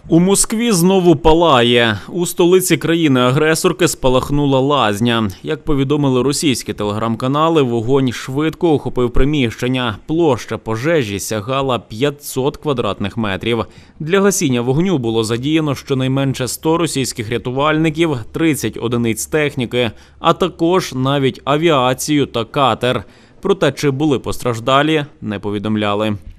У Москві знову палає. У столиці країни-агресорки спалахнула лазня. Як повідомили російські телеграм-канали, вогонь швидко охопив приміщення. Площа пожежі сягала 500 квадратних метрів. Для гасіння вогню було задіяно щонайменше 100 російських рятувальників, 30 одиниць техніки, а також навіть авіацію та катер. Проте, чи були постраждалі, не повідомляли.